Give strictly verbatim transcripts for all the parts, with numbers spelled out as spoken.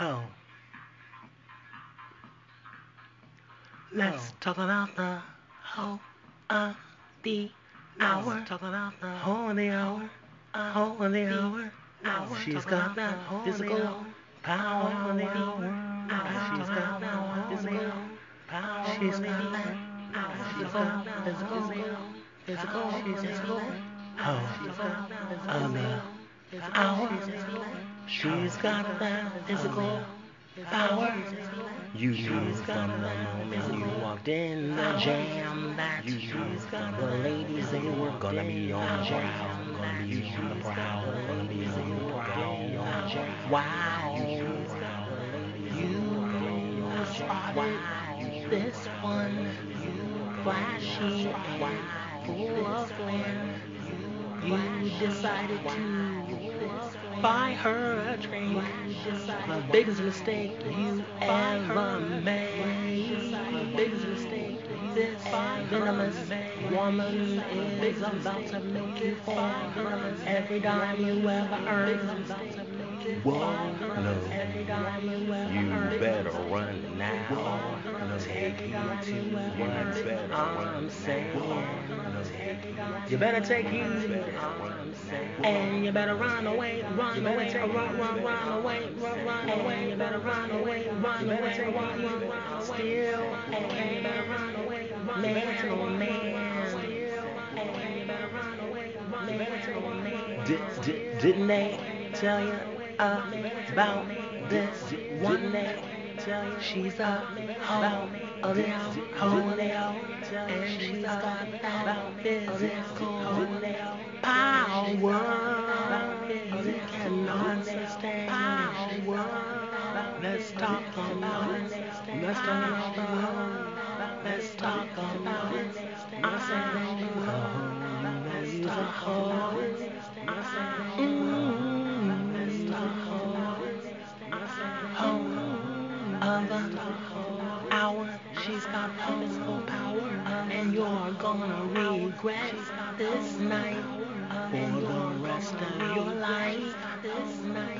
Oh, let's Oh. talk about the hoe of the hour. Let's talk about the Hoe of the hour. Hoe of the hour. hour. She's got that physical power of the hour. She's got that physical power. She's got that physical, physical, physical, physical. Hoe of the hour. She's got that physical power. You knew from the moment you walked in the jam that you knew the ladies they were gonna be on the prowl, gonna be on the prowl, gonna be on the prowl. Wow, you spotted this one, flashy and full of flair. You decided to buy her a drink. The biggest mistake you ever made. The biggest mistake this venomous woman is about to make you fall. Every dime you ever earn. Whoa, no, you better run now. Take heed to what I'm saying. You better take heed. And you better run away, run away, run, run, run away, run, run away. You better run away, run away, run, run, run. Still, and you better run away, man, oh man. And you better run away, man, oh man. Did, did, didn't they tell you about this one day? She's a hoe of the hour, hoe of the hour, and she's got that physical power. You cannot sustain power. Let's talk about it. Let's talk about it. Let's talk about it. I said, oh, you's a hoe. Mm, you's a hoe. Hoe of the hour. She's got physical power, and you're gonna regret this night for the rest of your life. This night,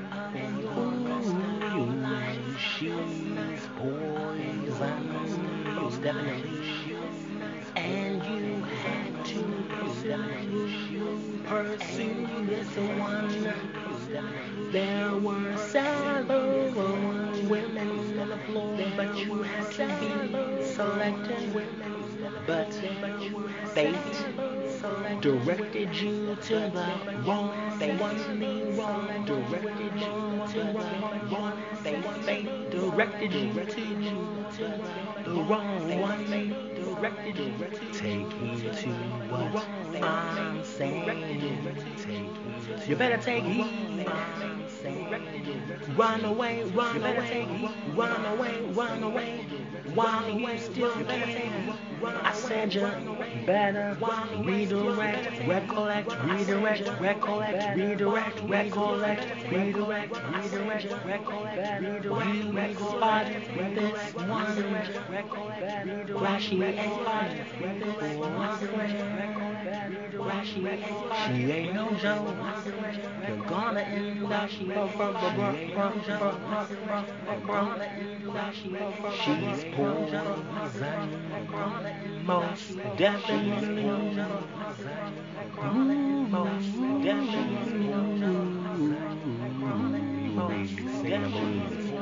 ooh, she's poison, most definitely, and you had to pursue, pursue this one. There were several women on the floor, but you had to be selected. But fate directed you to the wrong one. Directed you to the wrong fate. Fate directed you to the wrong one. Directed you to take heed to what I'm saying. Take you better take heed. Run away, run away, run away, run away. While you still can. I said you better redirect, recollect, redirect, recollect, redirect, recollect, redirect, redirect, recollect, redirect. You spotted this one, flashy and spotted this one. She ain't no joke. You're gonna end up. She ain't no joke. Gonna end up. She's poison. Most definitely. Ooh, most definitely. Most definitely.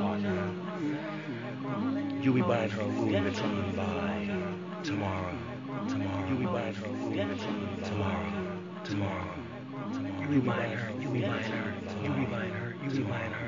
You'll be buying her a Louis Vuitton by tomorrow. Tomorrow. You'll be buying her a Louis Vuitton tomorrow. Tomorrow. You'll be buying her. You'll be buying her. You'll be buying her. You'll be buying her.